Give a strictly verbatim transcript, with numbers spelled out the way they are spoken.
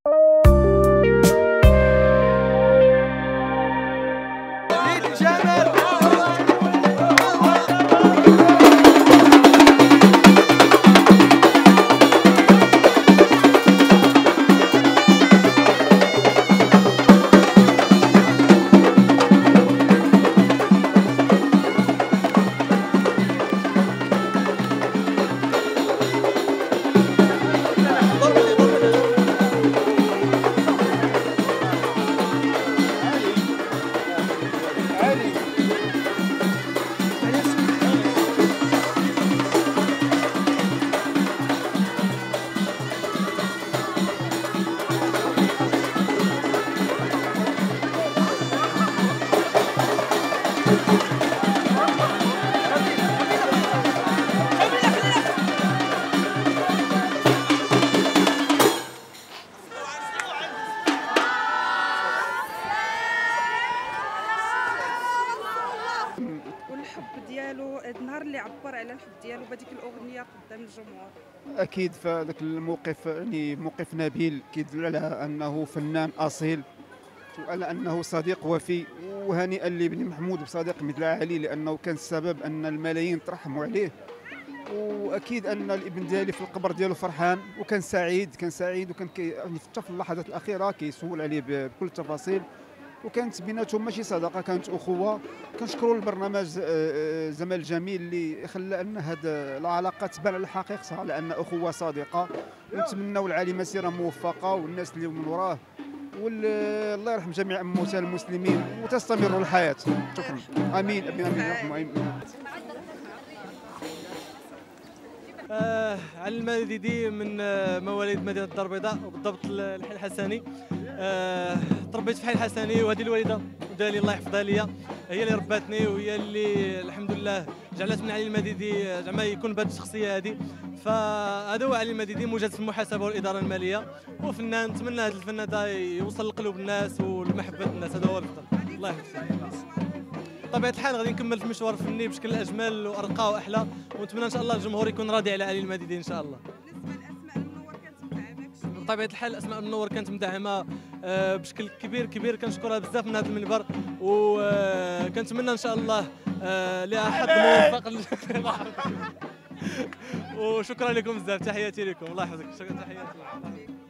والحب ديالو النهار اللي عبر على الحب ديالو بهذيك الاغنيه قدام الجمهور. اكيد فهذاك الموقف يعني موقف نبيل كيدل على انه فنان اصيل وعلى انه صديق وفي، وهنيئا لابن محمود بصديق مثل علي لانه كان السبب ان الملايين ترحموا عليه. واكيد ان الابن ديالي في القبر ديالو فرحان وكان سعيد، كان سعيد وكان كي يعني حتى في اللحظات الاخيره كيسول عليه بكل التفاصيل، وكانت بيناتهم ماشي صداقه، كانت اخوه. كنشكروا البرنامج زمال الجميل اللي خلى ان هذه العلاقه تبان على حقيقتها، على ان اخوه صادقه. ونتمنوا العالي مسيره موفقه والناس اللي من وراه، والله يرحم جميع موتى المسلمين وتستمر الحياه. شكرا. امين امين امين, آمين. آه علي المديدي من آه مواليد مدينه الدار البيضاء وبالضبط الحي الحسني. آه تربيت في الحي الحسني، وهذه الوالده ديالي الله يحفظها ليا هي اللي رباتني وهي اللي الحمد لله جعلت من علي المديدي زعما يكون بهذه الشخصيه هذه. فهذا هو علي المديدي، موجود في المحاسبه والاداره الماليه وفنان. نتمنى هذا الفن هذا يوصل لقلوب الناس ولمحبه الناس، هذا هو الافضل. الله يحفظك. بطبيعه الحال غادي نكمل في المشوار الفني بشكل اجمل وارقى واحلى، ونتمنى ان شاء الله الجمهور يكون راضي على علي المديدي ان شاء الله. بطبيعه الحال اسماء المنور كانت مدعمه بشكل كبير كبير، كنشكرها بزاف من هذا المنبر، وكنتمنى ان شاء الله لها حظ موفق. وشكرا لكم بزاف، تحياتي لكم، الله يحفظك. تحياتي.